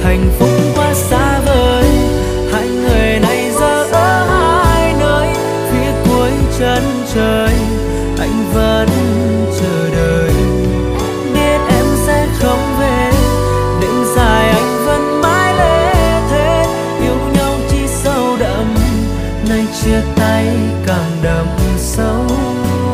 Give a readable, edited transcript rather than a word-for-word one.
hạnh phúc quá xa vời. Hai người này giờ ở hai nơi phía cuối chân trời, anh vẫn chờ đợi. Biết em sẽ không về, đêm dài anh vẫn mãi lê thế. Yêu nhau chỉ sâu đậm, nay chia tay càng đậm sâu.